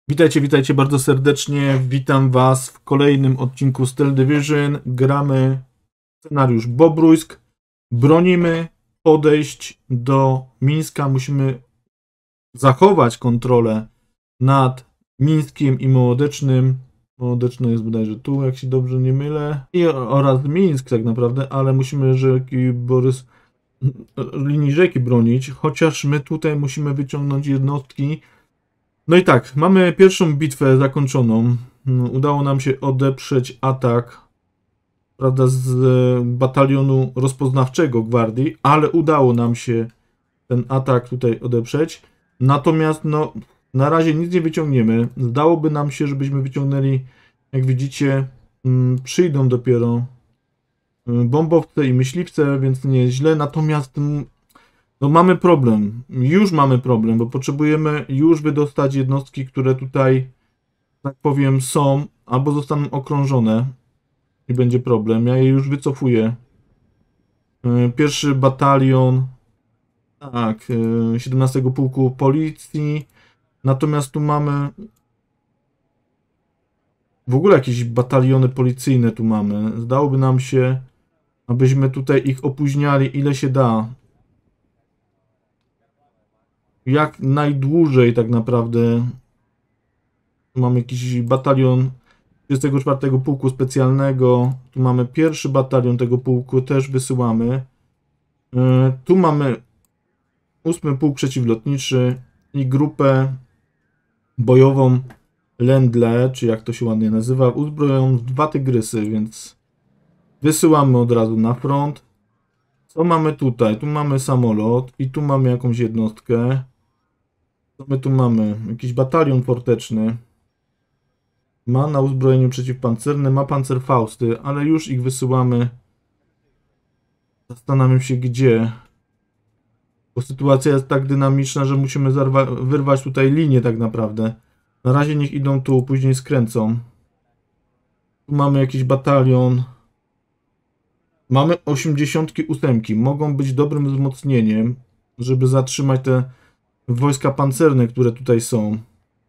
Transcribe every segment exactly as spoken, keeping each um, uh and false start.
Witajcie, witajcie bardzo serdecznie. Witam Was w kolejnym odcinku Stealth Division. Gramy scenariusz Bobruisk. Bronimy podejść do Mińska. Musimy zachować kontrolę nad Mińskiem i Mołodecznym. Mołodeczno jest bodajże tu, jak się dobrze nie mylę. I oraz Mińsk tak naprawdę, ale musimy rzeki Borys linii rzeki bronić, chociaż my tutaj musimy wyciągnąć jednostki. No i tak, mamy pierwszą bitwę zakończoną. Udało nam się odeprzeć atak, prawda, z batalionu rozpoznawczego gwardii, ale udało nam się ten atak tutaj odeprzeć. Natomiast no, na razie nic nie wyciągniemy. Zdałoby nam się, żebyśmy wyciągnęli, jak widzicie, przyjdą dopiero bombowce i myśliwce, więc nie jest źle. Natomiast no mamy problem, już mamy problem, bo potrzebujemy już wydostać jednostki, które tutaj, tak powiem, są, albo zostaną okrążone i będzie problem. Ja je już wycofuję. Pierwszy batalion, tak, siedemnastego Pułku Policji, natomiast tu mamy w ogóle jakieś bataliony policyjne tu mamy. Zdałoby nam się, abyśmy tutaj ich opóźniali ile się da. Jak najdłużej tak naprawdę. Tu mamy jakiś batalion trzydziestego czwartego Pułku Specjalnego. Tu mamy pierwszy batalion tego pułku, też wysyłamy. Yy, tu mamy ósmy Pułk Przeciwlotniczy i grupę bojową Lendle, czy jak to się ładnie nazywa, uzbrojoną w dwa tygrysy, więc wysyłamy od razu na front. Co mamy tutaj? Tu mamy samolot i tu mamy jakąś jednostkę. Co my tu mamy? Jakiś batalion forteczny. Ma na uzbrojeniu przeciwpancerne, ma pancerfausty, ale już ich wysyłamy. Zastanawiam się gdzie. Bo sytuacja jest tak dynamiczna, że musimy wyrwać tutaj linię tak naprawdę. Na razie niech idą tu, później skręcą. Tu mamy jakiś batalion. Mamy osiemdziesiątki ósemki. Mogą być dobrym wzmocnieniem, żeby zatrzymać te wojska pancerne, które tutaj są.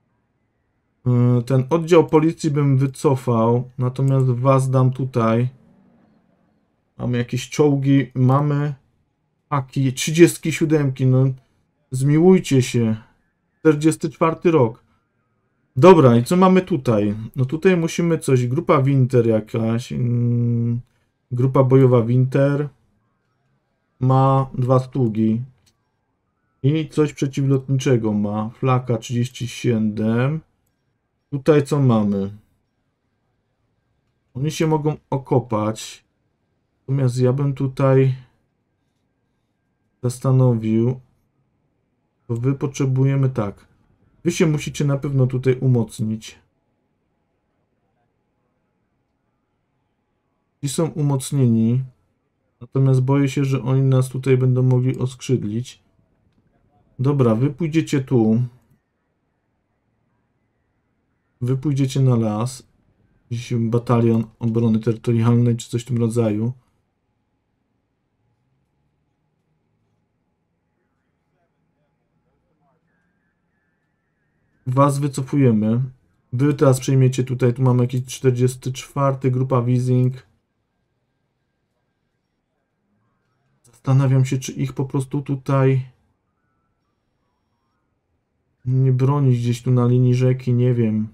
Ten oddział policji bym wycofał, natomiast was dam tutaj. Mamy jakieś czołgi, mamy aki, trzydzieści siedem, no zmiłujcie się. czterdziesty czwarty rok. Dobra, i co mamy tutaj? No tutaj musimy coś, grupa Winter jakaś, hmm, grupa bojowa Winter ma dwa stugi. I coś przeciwlotniczego ma. Flaka trzydzieści siedem. Tutaj co mamy? Oni się mogą okopać. Natomiast ja bym tutaj zastanowił. To wy potrzebujemy tak. Wy się musicie na pewno tutaj umocnić. Ci są umocnieni. Natomiast boję się, że oni nas tutaj będą mogli oskrzydlić. Dobra, wy pójdziecie tu. Wy pójdziecie na las. Jakiś batalion obrony terytorialnej, czy coś w tym rodzaju. Was wycofujemy. Wy teraz przejmiecie tutaj, tu mamy jakiś czterdziesty czwarty, grupa Wizing. Zastanawiam się, czy ich po prostu tutaj nie bronić gdzieś tu na linii rzeki, nie wiem.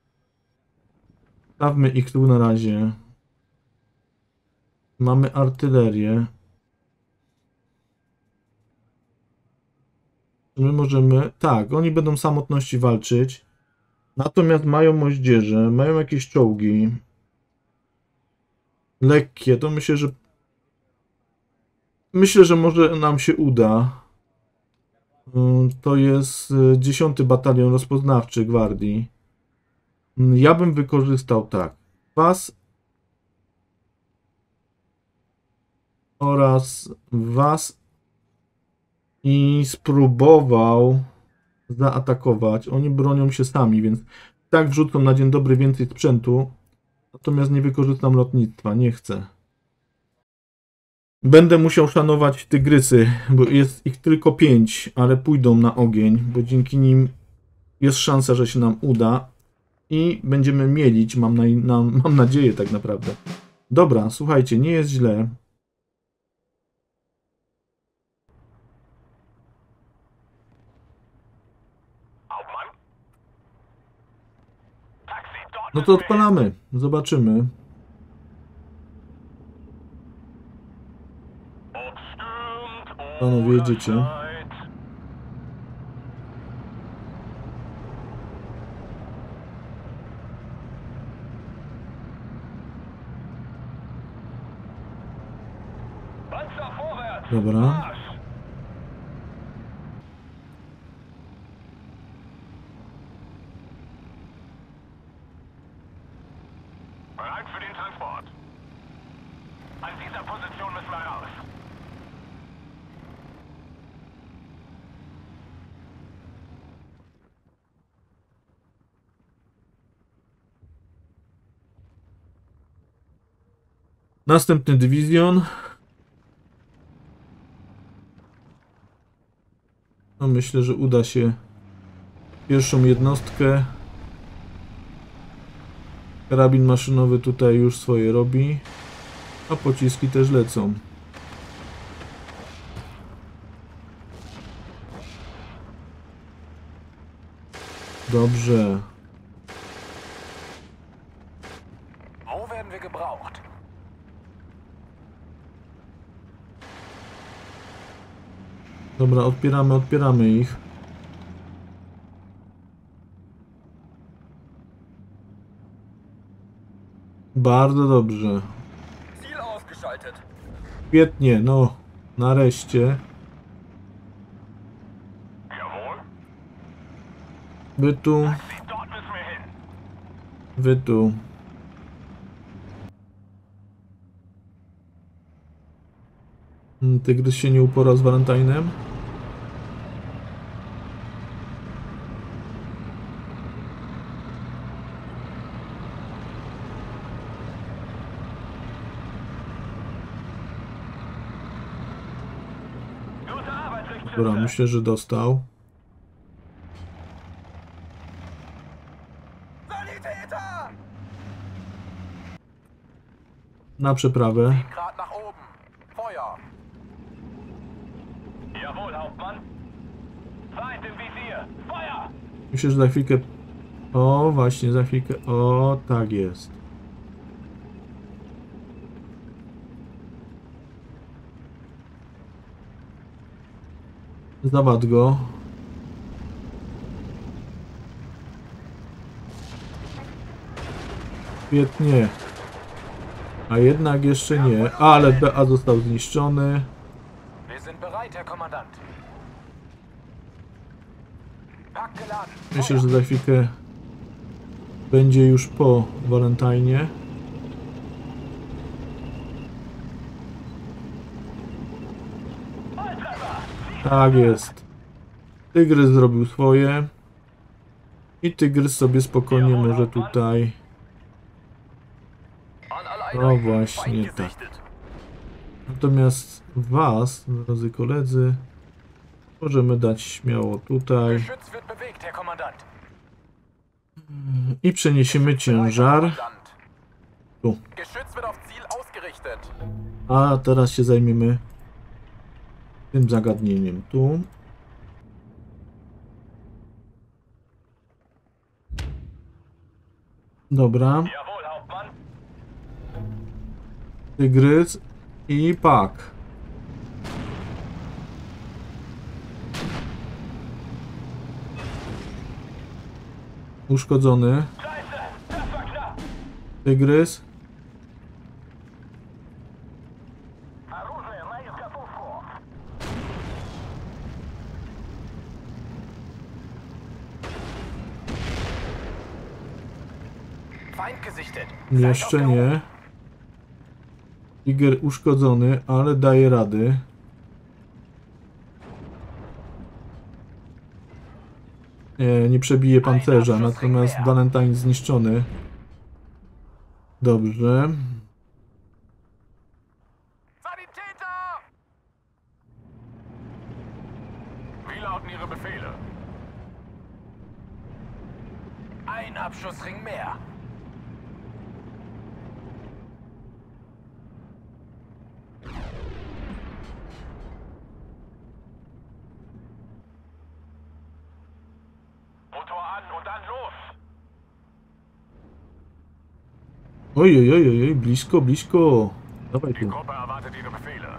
Stawmy ich tu na razie. Mamy artylerię. My możemy... Tak, oni będą w samotności walczyć. Natomiast mają moździerze, mają jakieś czołgi. Lekkie, to myślę, że... Myślę, że może nam się uda. To jest dziesiąty Batalion Rozpoznawczy Gwardii. Ja bym wykorzystał tak. Was oraz was i spróbował zaatakować. Oni bronią się sami, więc tak wrzucą na dzień dobry więcej sprzętu. Natomiast nie wykorzystam lotnictwa, nie chcę. Będę musiał szanować tygrysy, bo jest ich tylko pięć, ale pójdą na ogień, bo dzięki nim Jest szansa, że się nam uda i będziemy mielić, mam, na, na, mam nadzieję tak naprawdę. Dobra, słuchajcie, nie jest źle. No to odpalamy, zobaczymy. Panowie, jedziecie. Dobra. Następny dywizjon. No myślę, że uda się pierwszą jednostkę. Karabin maszynowy tutaj już swoje robi, a pociski też lecą. Dobrze. Dobra, odpieramy, odpieramy ich. Bardzo dobrze. Świetnie, no, nareszcie. Wy tu. Wy tu. Tygrys się nie uporał z Valentinem. Dobra, myślę, że dostał. Na przeprawę. Myślę, że za chwilkę... O, właśnie, za chwilkę... O, tak jest. Zawad go. Świetnie. A jednak jeszcze nie. Ale B A został zniszczony. Myślę, że za chwilkę będzie już po Valentinie. Tak jest. Tygrys zrobił swoje. I Tygrys sobie spokojnie może tutaj... No właśnie tak. Natomiast was, drodzy koledzy, możemy dać śmiało tutaj. I przeniesiemy ciężar tu. A teraz się zajmiemy tym zagadnieniem tu. Dobra. Tygrys i pak. Uszkodzony. Tygrys. Jeszcze nie. Tiger uszkodzony, ale daje rady. Nie, nie przebije pancerza, natomiast Valentine zniszczony. Dobrze. Ein Abschussring mehr. Motor an und dann los. Oj, oj, oj, oj, blisko, blisko. Dawaj Die tu. Gruppe erwartet Ihre Befehle.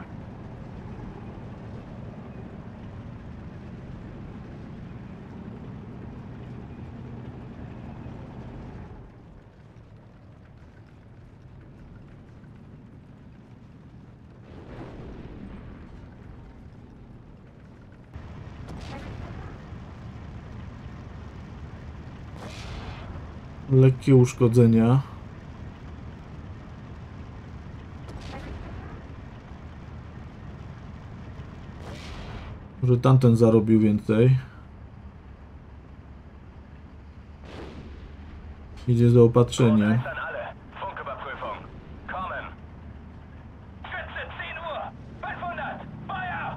Lekkie uszkodzenia. Może tamten zarobił więcej. Idzie zaopatrzenie. An alle. Funküberprüfung. Kommen. Schütze, zehn Uhr. fünfhundert. Feuer!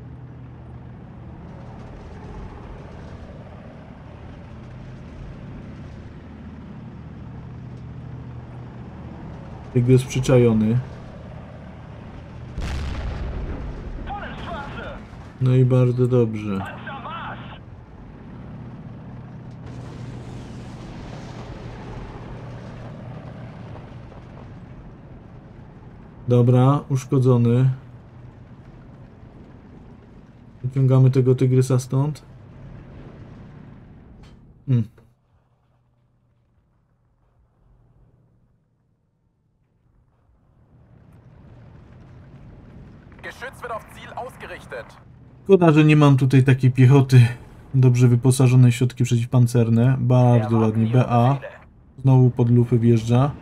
Tygrys przyczajony. Vollen Schwarze. No i bardzo dobrze. Panzer Marsch. Dobra, uszkodzony. Wyciągamy tego tygrysa stąd. Hmm. Geschütz wird auf Ziel ausgerichtet. Szkoda, że nie mam tutaj takiej piechoty. Dobrze wyposażone w środki przeciwpancerne. Bardzo ładnie. B A. Znowu pod lufy wjeżdża.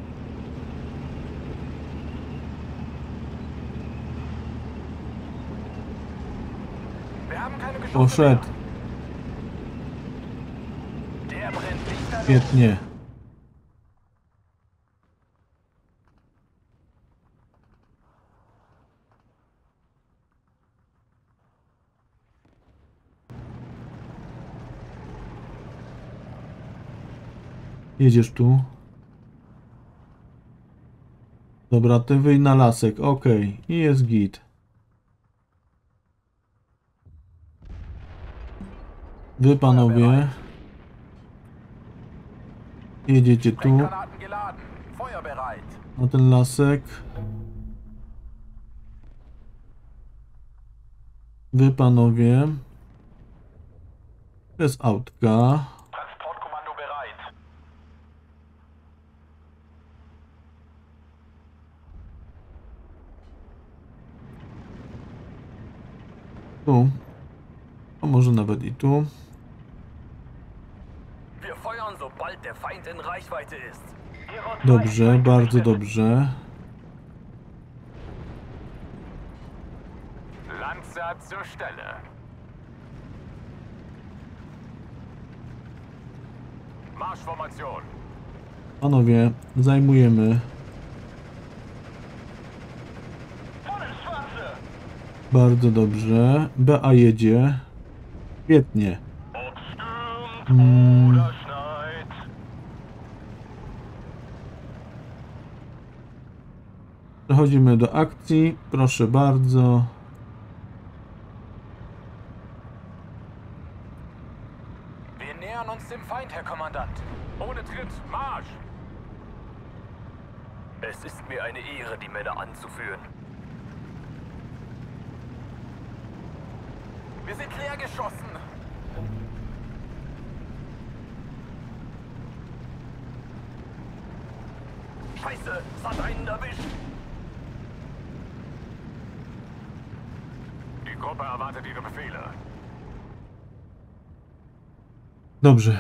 Wir haben keine Geschosse Poszedł. mehr. Der brennt lichterloh. Świetnie. Jedziesz tu. Dobra, ty wyjdź na lasek. Ok. I jest git. Wy panowie jedziecie tu Sprenggranaten geladen. Feuerbereit. na ten lasek. Wy panowie bez autka. Transportkommando bereit. Tu. A może nawet i tu. Wir feuern, sobald der Feind in Reichweite ist. Dobrze, bardzo dobrze. Lanza zur Stelle. Marschformation. Panowie, zajmujemy. Vollen Schwarze. Bardzo dobrze. B A jedzie. Świetnie. Ob stürmt Mm. oder schneit. Przechodzimy do akcji. Proszę bardzo. Wir nähern uns dem Feind, Herr Kommandant. Ohne Tritt, Marsch! Es ist mir eine Ehre, die Männer anzuführen. Wir sind leer geschossen. Scheiße, es hat einen erwischt. Die Gruppe erwartet Ihre Befehle. Dobrze.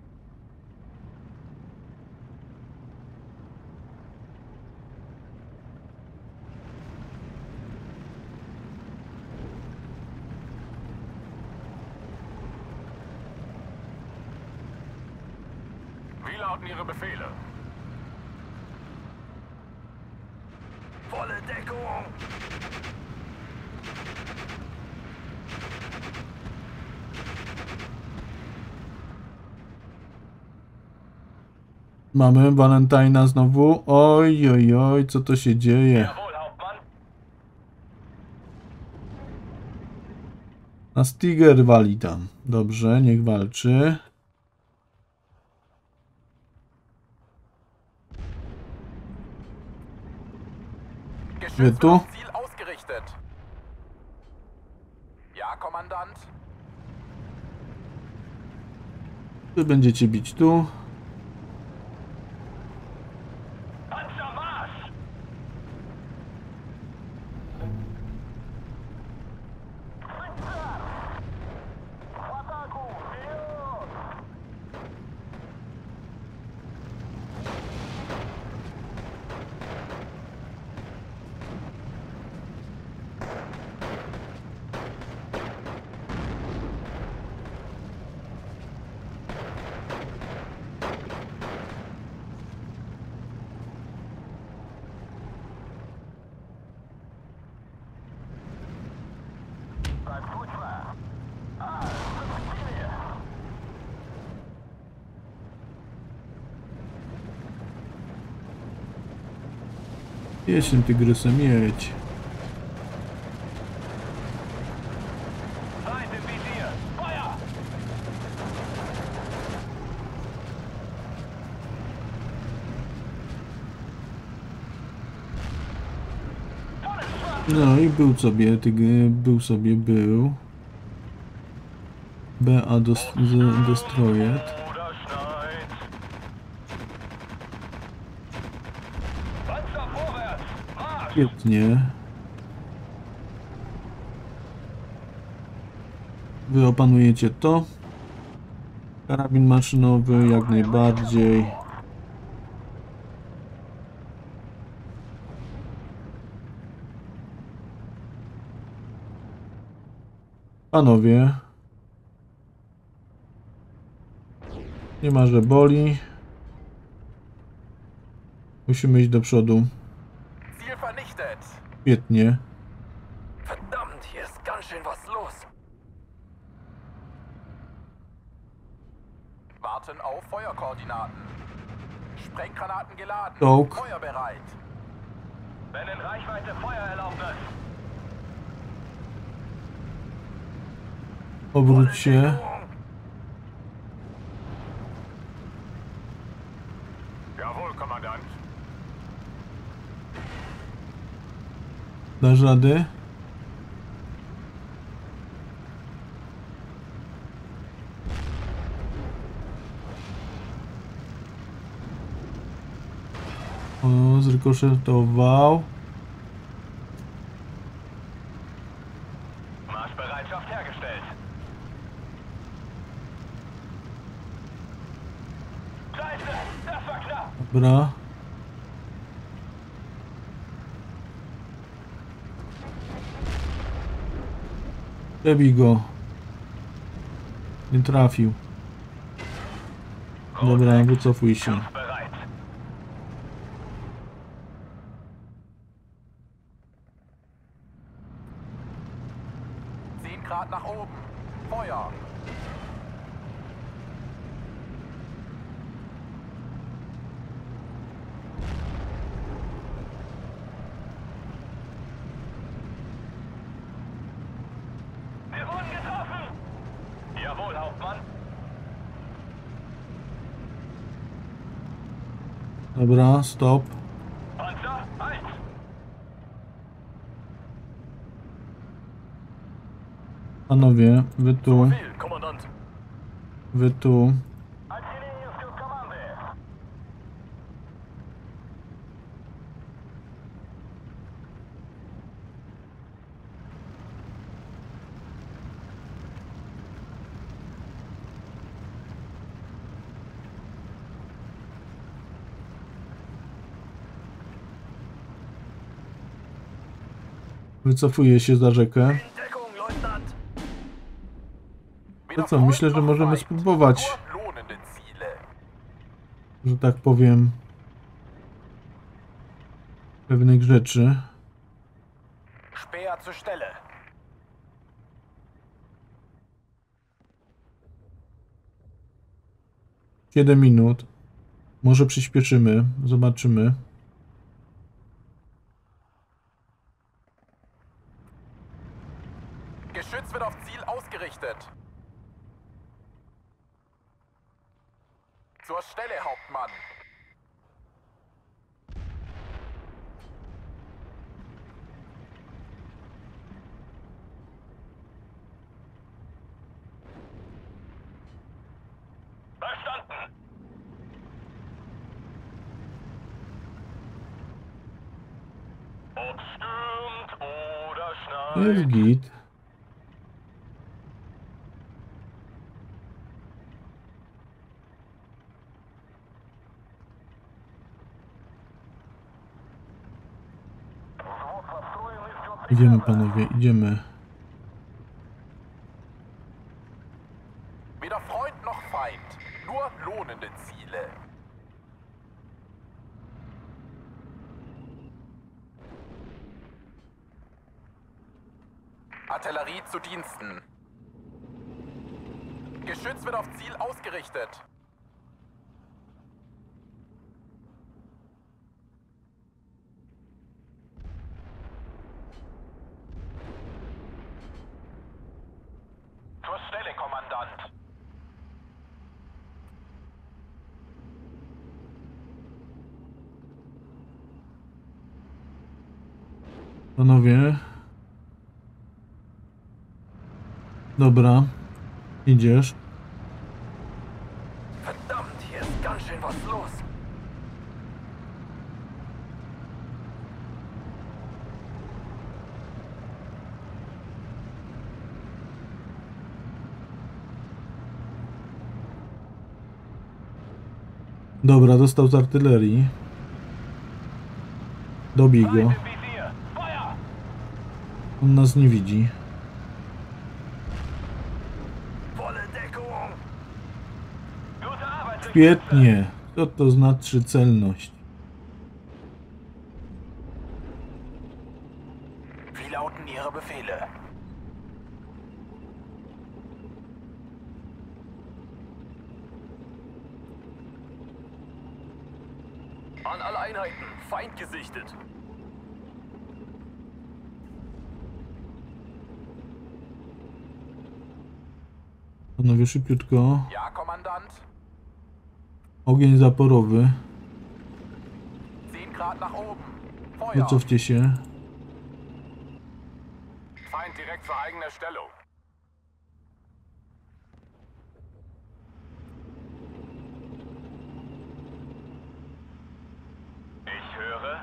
Wie lauten Ihre Befehle? Volle Deckung! Mamy Valentina znowu. Oj, oj, oj, co to się dzieje? Jawohl, Hauptmann. A Stiger wali tam. Dobrze, niech walczy. Geschütz Wy wird tu? auf Ziel ausgerichtet. Ja, Kommandant. Wy będziecie bić tu. Panzer Marsch! Jedź tym tygrysem, jedź. Feind im Visier! Feuer! No i był sobie, tyg- był sobie, był. B A dos- z- Destroyed. Oder schneit! Panzer vorwärts! Marsch! Świetnie. Wy opanujecie to. Karabin maszynowy jak najbardziej. Panowie. Nie ma, że boli. Musimy iść do przodu. Ziel vernichtet! Świetnie. Verdammt, hier ist ganz schön was los. Warten auf Feuerkoordinaten. Sprenggranaten geladen. Czołg. Feuerbereit. Wenn in Reichweite Feuererlaubnis. Obróć się. Jawohl, Kommandant. Dasz rady? O, zrykoszetował. Marschbereitschaft hergestellt. Scheiße, das war knapp. Dobra. Przebij go. Nie trafił. Dobra, wycofuj się. Bereit. zehn Grad nach oben. Feuer. Wir wurden getroffen. Jawohl, Hauptmann. Dobra, stop. Panzer, halt. Panowie, wy tu, Befehl, Kommandant. wy tu. Artillerius Kommande. Wycofuję się za rzekę. In Deckung, Leutnant. To co, myślę, że możemy spróbować, Lohnende Ziele. że tak powiem, pewnych rzeczy. Speer zur Stelle. siedem minut. Może przyspieszymy, zobaczymy. Geschütz wird auf Ziel ausgerichtet. Zur Stelle, Hauptmann. Verstanden. Ob stürmt oder schneit. Jest git. Idziemy, panowie, idziemy. Weder Freund noch Feind, nur lohnende Ziele. Artillerie zu Diensten. Geschütz wird auf Ziel ausgerichtet. Zur Stelle, Kommandant. Panowie. Dobra. Idziesz. Verdammt, hier ist ganz schön was los. Dobra, dostał z artylerii. Dobij go. On nas nie widzi. Świetnie. Co to znaczy celność? Wie lauten Ihre Befehle? An alle Einheiten, Feind gesichtet. Panowie, szybciutko. Ja, Kommandant. Ogień zaporowy. zehn Grad nach oben. Feuer. Wycofcie się. Feind direkt zur eigener Stellung. Ich höre.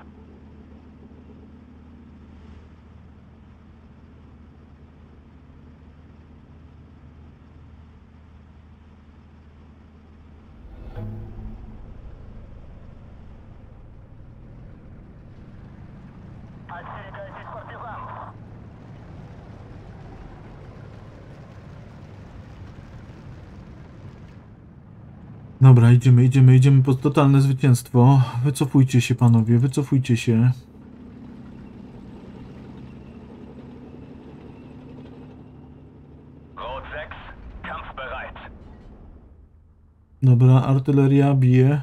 Dobra, idziemy, idziemy, idziemy po totalne zwycięstwo. Wycofujcie się, panowie, wycofujcie się. Rot sechs, kampfbereit. Dobra, artyleria bije.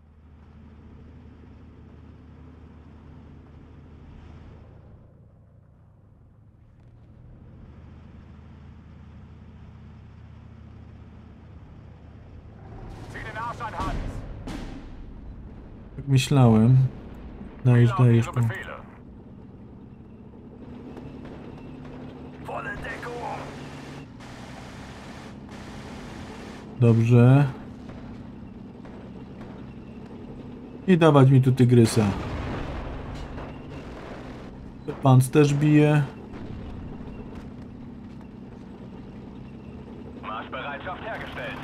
Zieh den Arsch an, Hans. Jak myślałem. Dajesz, Wie lauten dajesz. Ihre tu. Befehle? Volle Deckung. Dobrze. I dawać mi tu tygrysa. Panc też bije. Marschbereitschaft hergestellt.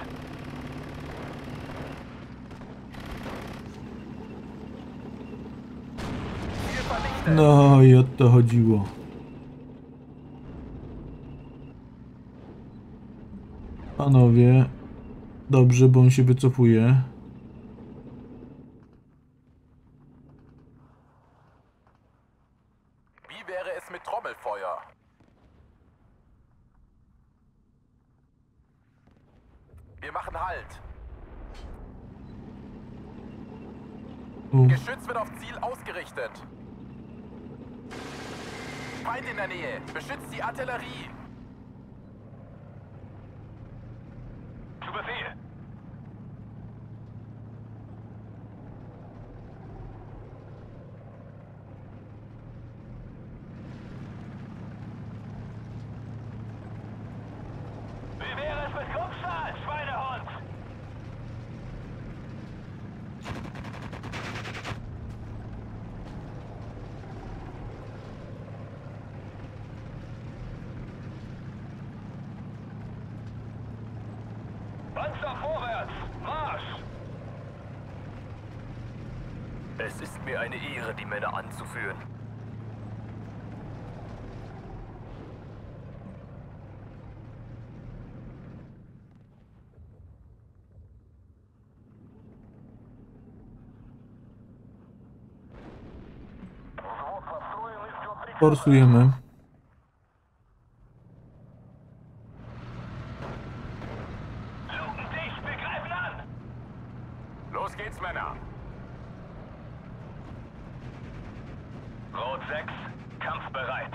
Ziel vernichtet. No i o to chodziło. Panowie. Dobrze, bo on się wycofuje. Wie wäre es mit Trommelfeuer? Wir machen Halt. Tu. Geschütz wird auf Ziel ausgerichtet. Feind in der Nähe. Beschützt die Artillerie. Zu Befehl. Wie wäre es mit Kruppstahl, Schweinehund? Panzer vorwärts! Marsch! Es ist mir eine Ehre, die Männer anzuführen. Forsujemy. Luken dicht, wir greifen an! Los geht's, Männer! Rot sechs, kampfbereit.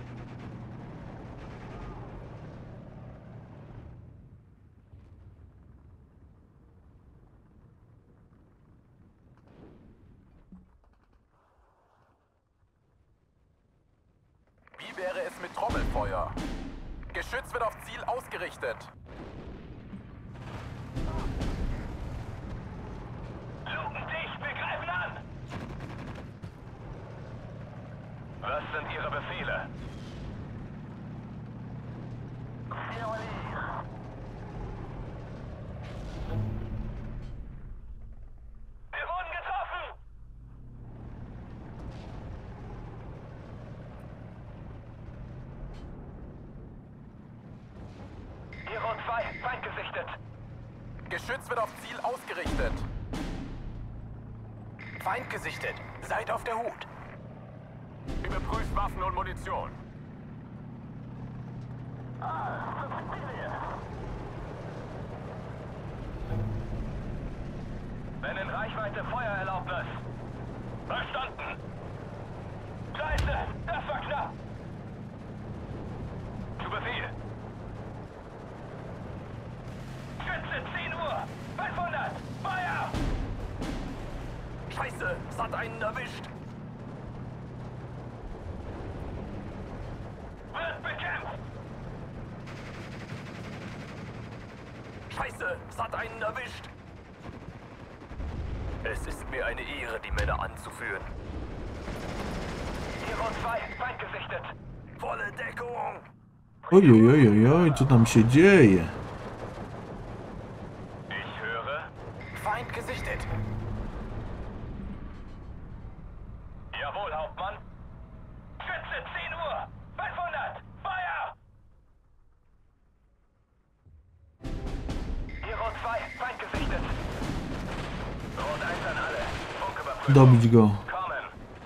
Wie wäre es mit Trommelfeuer? Geschütz wird auf Ziel ausgerichtet. Luken dicht, wir greifen an! Was sind Ihre Befehle? Wir wurden getroffen! Hero zwei, Feind gesichtet. Geschütz wird auf Ziel ausgerichtet. Feind gesichtet. Seid auf der Hut. Überprüft Waffen und Munition. Wenn in Reichweite Feuererlaubnis. Verstanden. Scheiße, das war knapp. Zu Befehl. Schütze, zehn Uhr. fünfhundert. Feuer! Scheiße, es hat einen erwischt. Wird bekämpft. Scheiße, es hat einen erwischt. Es ist mir eine Ehre, die Männer anzuführen. Hero zwei, Feind gesichtet. Volle Deckung. Ojojojoj, co tam się dzieje? Ich höre. Feind gesichtet. Jawohl, Hauptmann. Schütze, zehn Uhr. fünfhundert. Feuer! Hero zwei, Feind gesichtet. Rot eins an alle. Funküberprüfung. Dobić go. Kommen.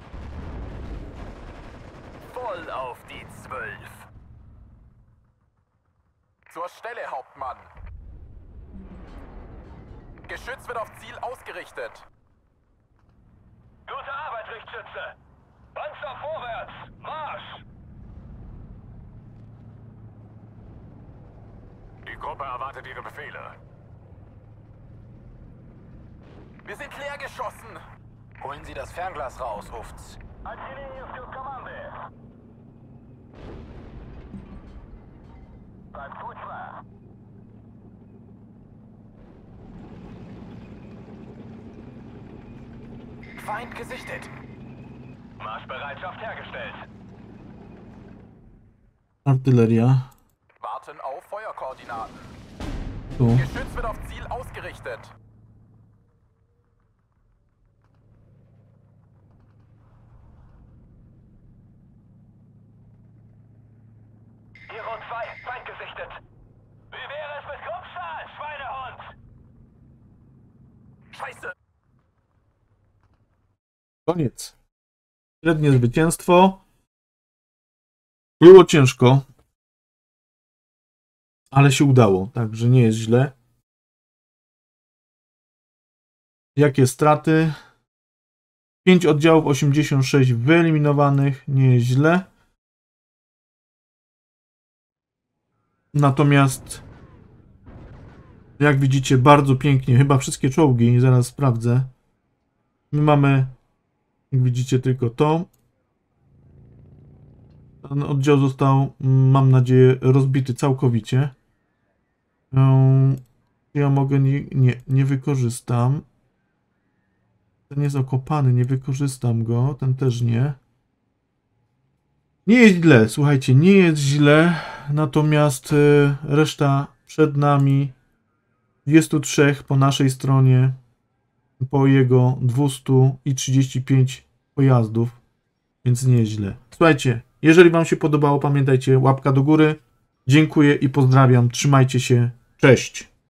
Voll auf die zwölf. Zur Stelle, Hauptmann. Geschütz wird auf Ziel ausgerichtet. Gute Arbeit, Richtschütze. Panzer vorwärts. Marsch. Die Gruppe erwartet Ihre Befehle. Wir sind leer geschossen. Holen Sie das Fernglas raus, Ufts. Feind gesichtet. Marschbereitschaft hergestellt. Artyleria. Warten auf Feuerkoordinaten. Tu. Geschütz wird auf Ziel ausgerichtet. Hero zwei, Feind gesichtet. Wie wäre es mit Kruppstahl, Schweinehund? Scheiße! Koniec. Średnie zwycięstwo. Było ciężko, ale się udało, także nie jest źle. Jakie straty? pięć oddziałów, osiemdziesiąt sześć wyeliminowanych, nie jest źle. Natomiast jak widzicie, bardzo pięknie, chyba wszystkie czołgi, zaraz sprawdzę. My mamy, jak widzicie, tylko to. Ten oddział został, mam nadzieję, rozbity całkowicie. Ja mogę, nie, nie, nie wykorzystam. Ten jest okopany, nie wykorzystam go, ten też nie. Nie jest źle, słuchajcie, nie jest źle, natomiast reszta przed nami, dwudziestu trzech po naszej stronie, po jego dwustu trzydziestu pięciu pojazdów, więc nie jest źle. Słuchajcie, jeżeli wam się podobało, pamiętajcie, łapka do góry, dziękuję i pozdrawiam, trzymajcie się, cześć!